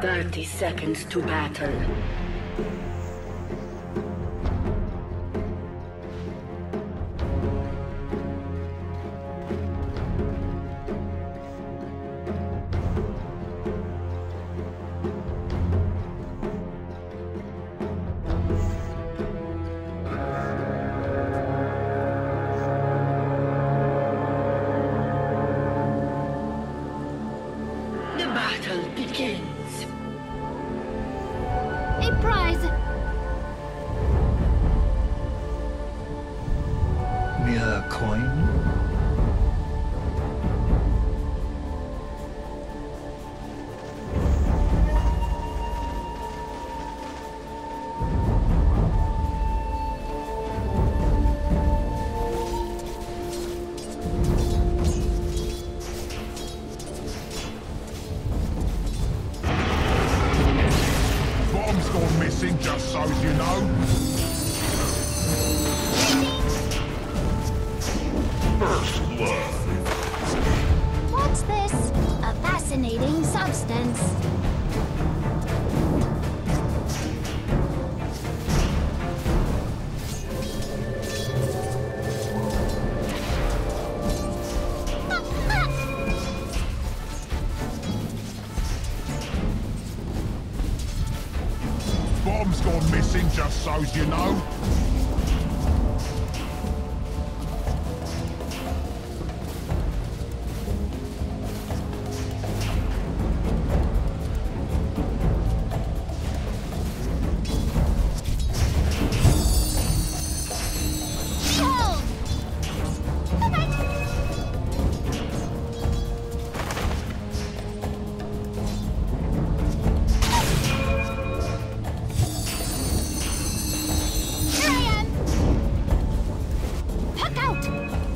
30 seconds to battle. The battle begins. A prize! Mere coin? Bomb's gone missing, just so you know. First blood. What's this? A fascinating substance. Bomb's gone missing, just so you know. Go! Here I am! Puck out!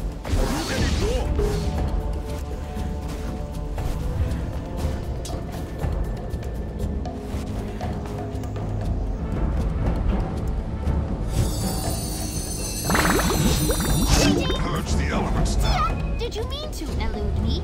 Purge the elements now. Did you mean to elude me?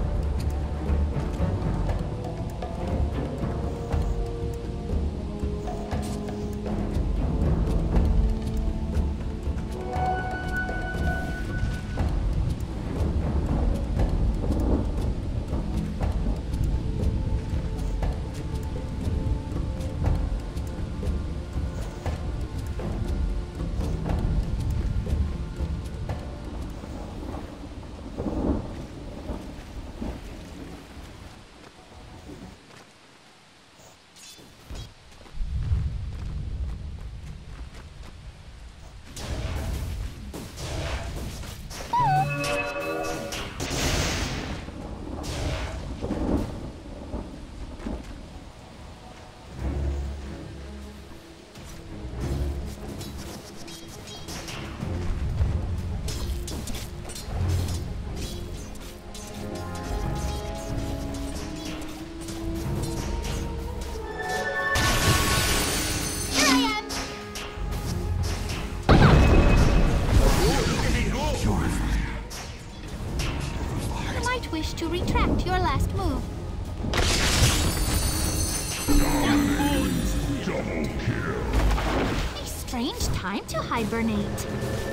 Here I am! You might wish to retract your last move. Double kill. A strange time to hibernate.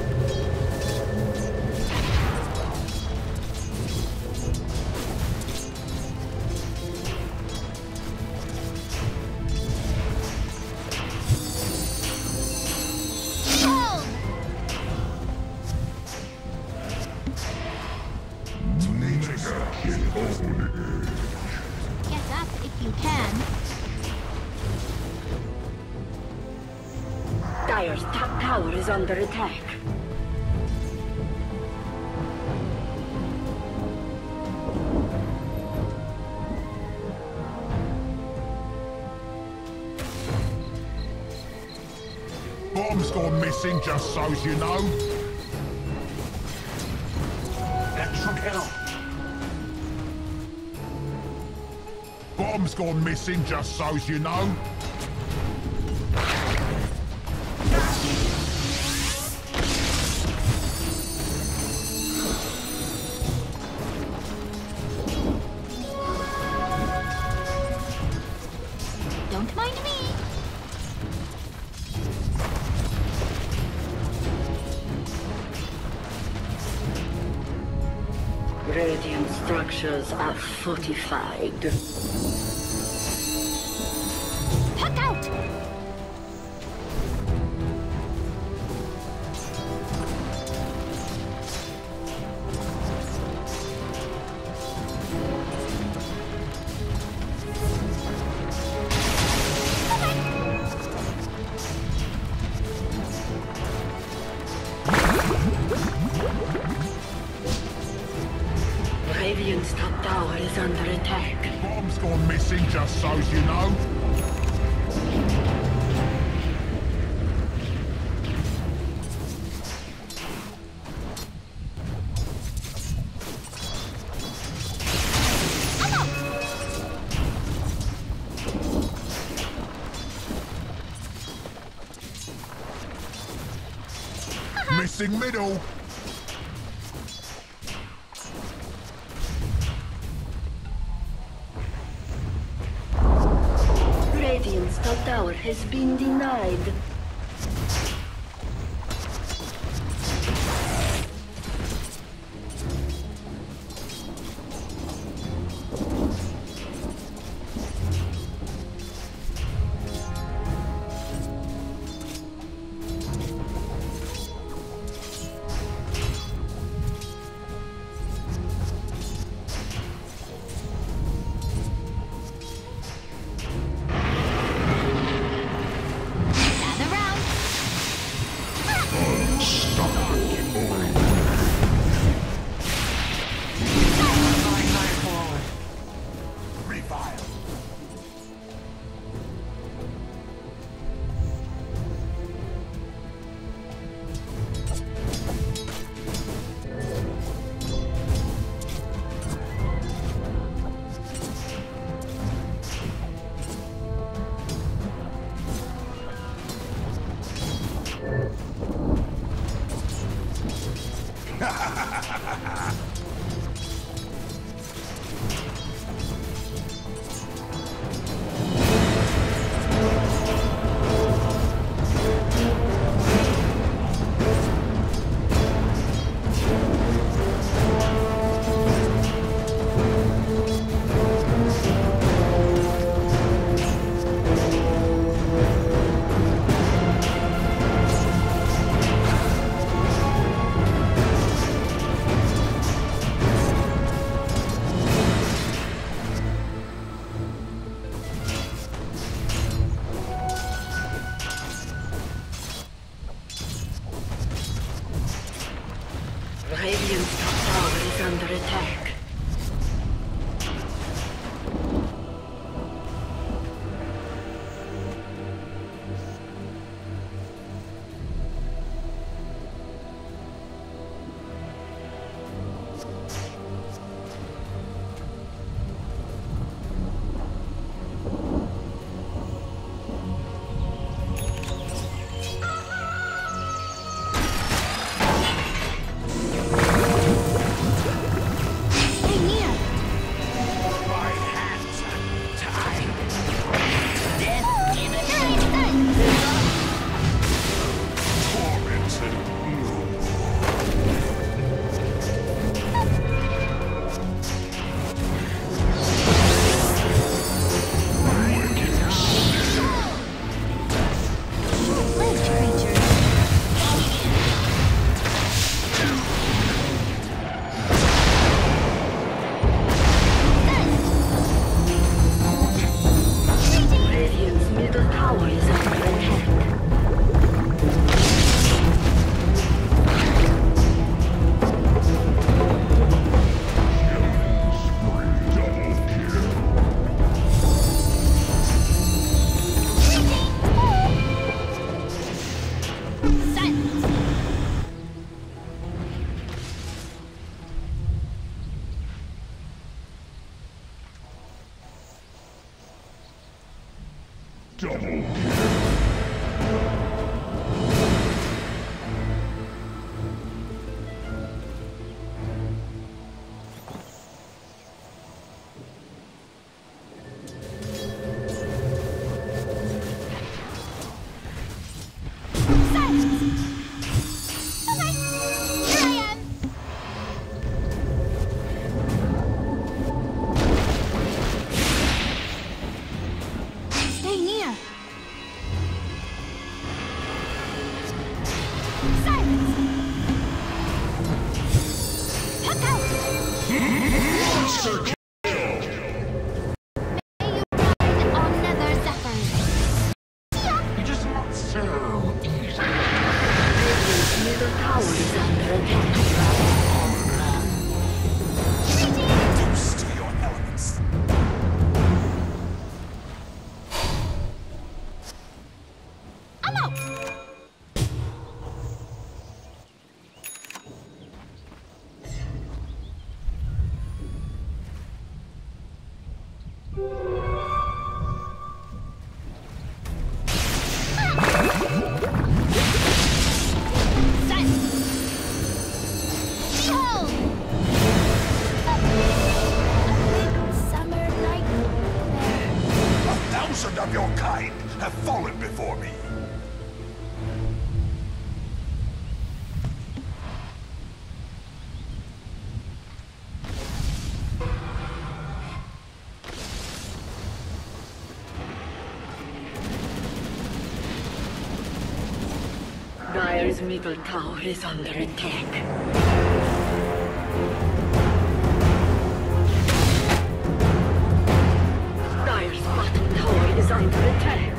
Go! Get up if you can. Dire's top tower is under attack. Bomb's gone missing, just so you know. Extra kill. Bomb's gone missing, just so you know. Don't mind me. Radiant structures are fortified. Puck out! Radiant's top tower is under attack. Bomb's gone missing, just so's you know. Missing middle. Radiant's top tower has been denied. Gather round. Revile. Radiant's top tower is under attack. Stay near. My hands are tied. Nice, done. Tormented. Short-lived creatures. Radiant's middle tower is under attack. Silence. Double kill. thousand of your kind have fallen before me. Dire's middle tower is under attack. Dire's bottom tower is under attack.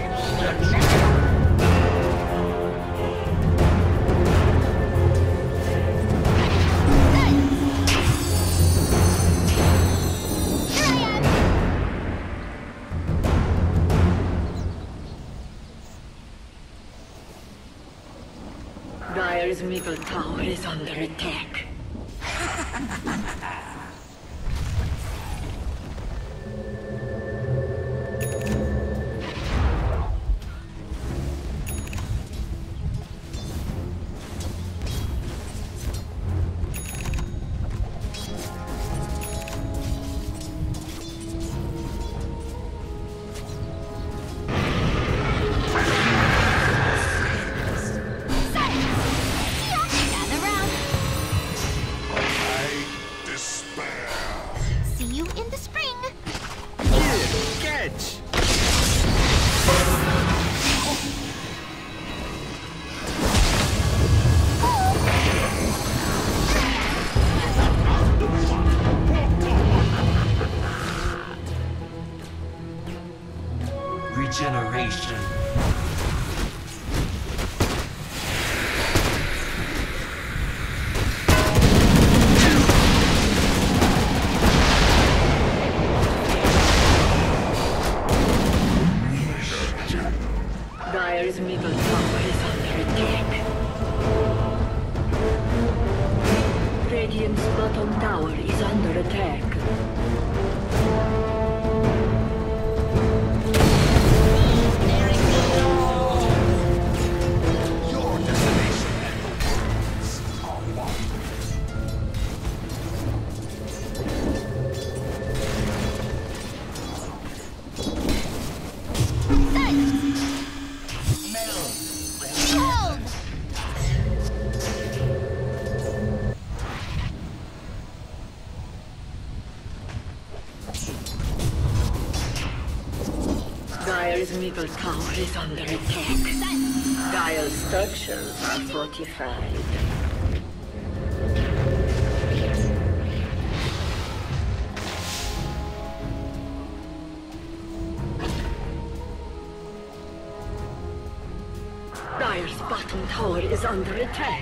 Dire's middle tower is under attack. Gather round. I despair. See you in the spring. Catch! Regeneration. Dire's middle tower is under attack. Radiant's bottom tower is under attack. Your destination and the world's are one. Behold! Dire's middle tower is under attack. Dire's structures are fortified. Dire's bottom tower is under attack.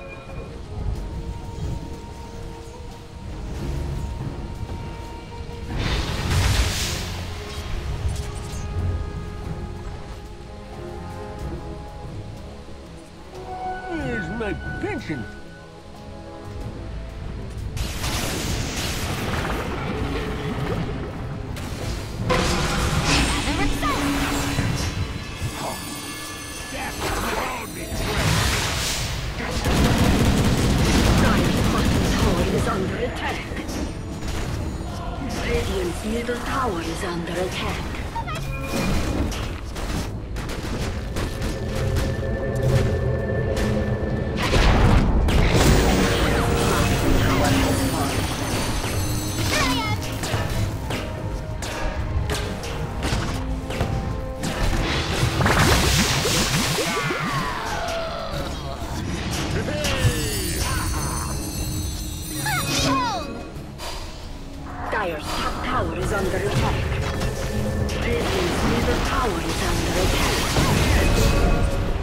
Here's my pension. Gather inside. Dire's bottom tower is under attack. Radiant's middle tower is under attack. Behold! Dire's top tower is under attack. Radiant's middle tower is under attack.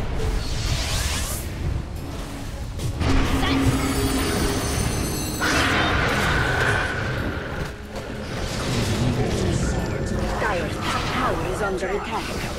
Dire's top tower is under attack.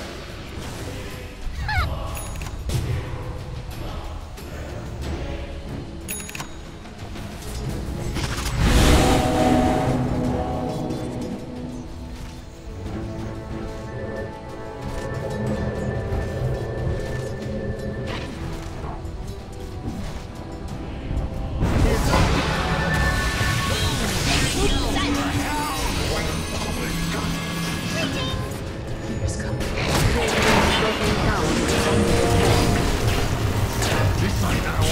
is coming. Bottom tower is under attack. This ain't how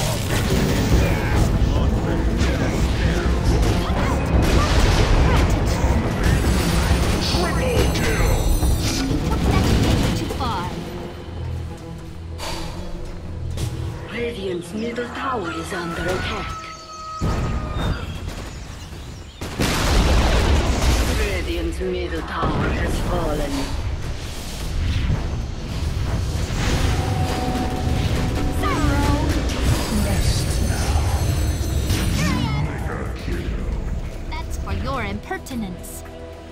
Too far. Radiant's middle tower is under attack. Radiant's middle tower has fallen. That's for your impertinence.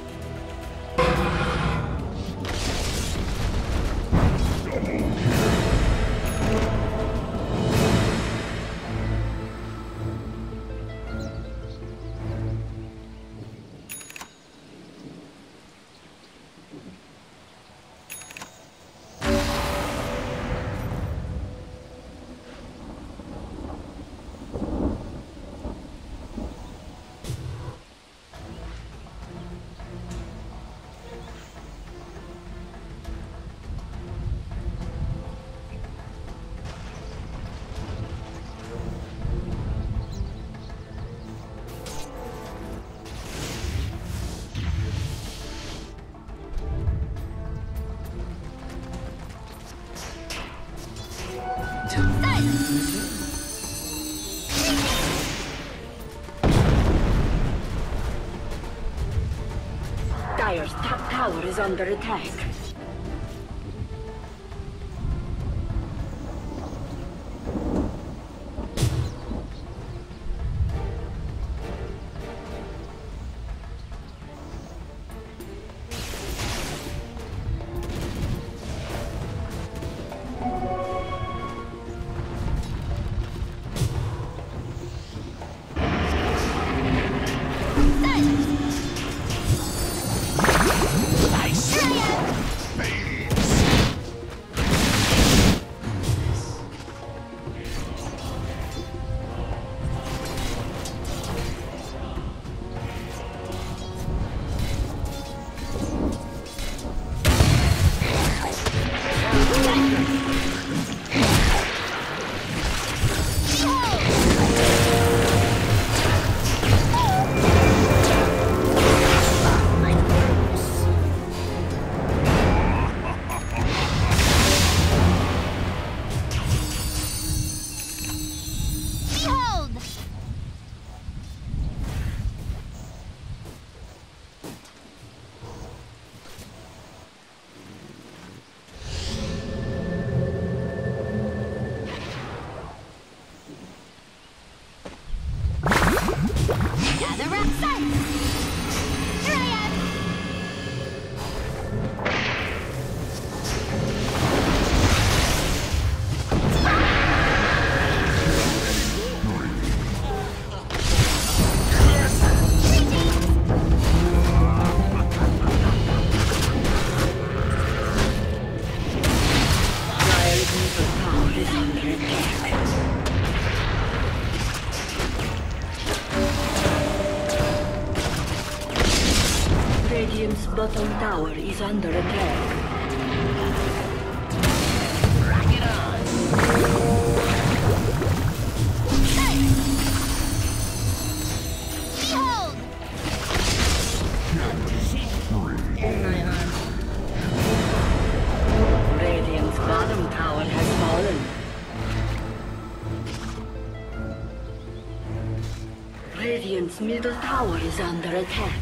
Dire's top tower is under attack. Gather up sight! Here I am! Dire's middle tower is under attack. Radiant's bottom tower is under attack. Behold! Radiant's bottom tower has fallen. Radiant's middle tower is under attack.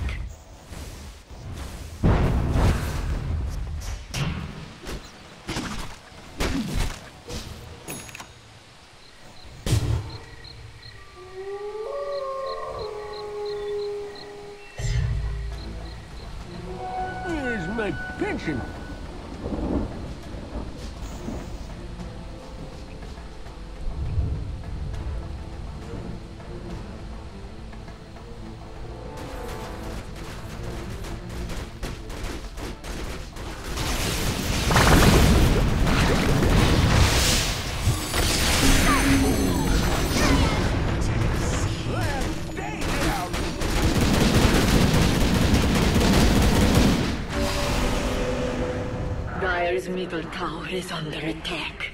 Where's my pension? Dire's middle tower is under attack.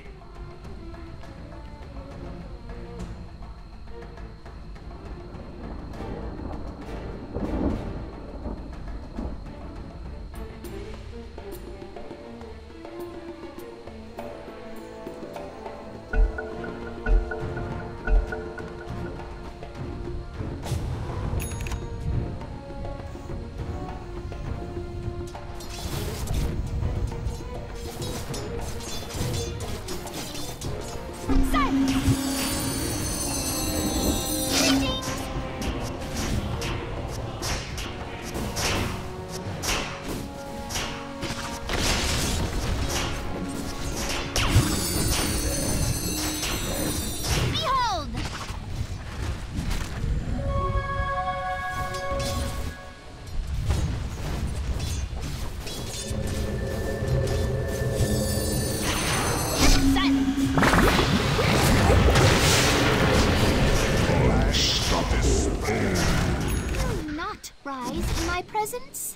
Presence?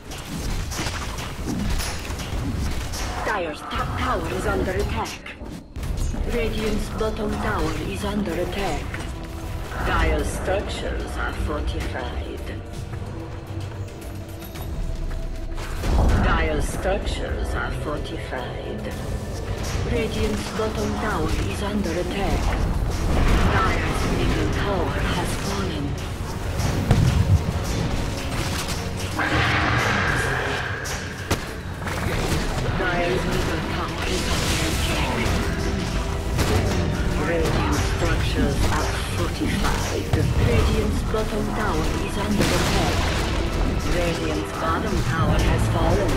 Dire's top tower is under attack. Radiant's bottom tower is under attack. Dire's structures are fortified. Dire's structures are fortified. Radiant's bottom tower is under attack. Dire's middle tower has fallen. Dire's middle tower is under attack. Radiant structures are fortified. Radiant's bottom tower is under attack. Radiant's bottom tower has fallen.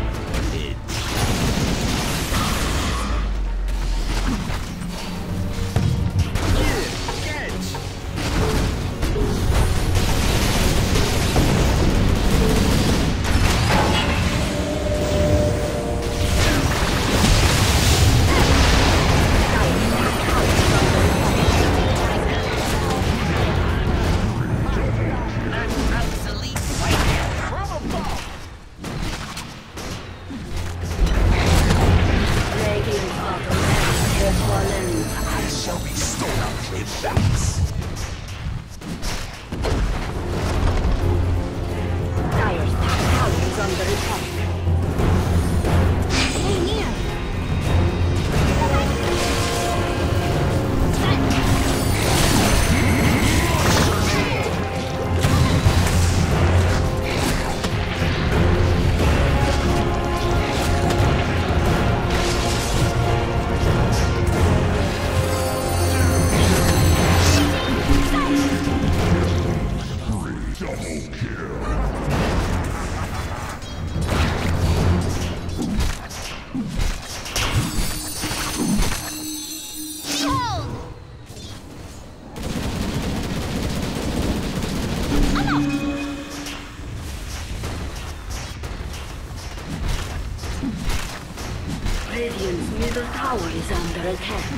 Radiant's middle tower is under attack.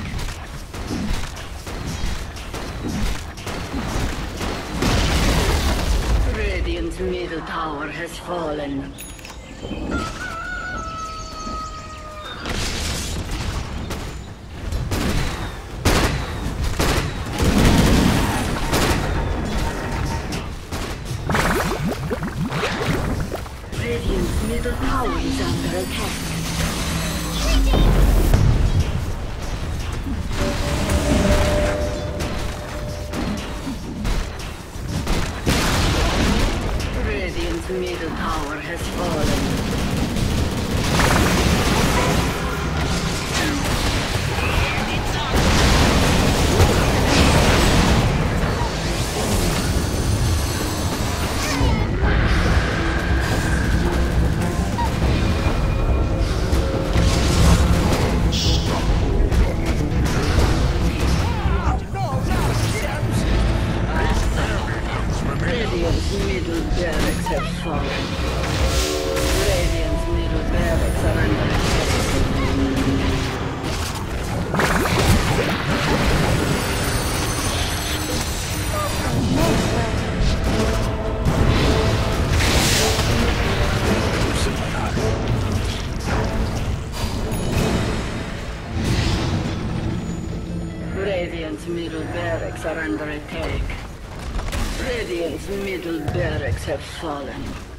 Radiant's middle tower has fallen. Radiant's middle tower is under attack. Radiant's middle tower has fallen. Radiant's middle barracks are under attack. Radiant's middle barracks have fallen.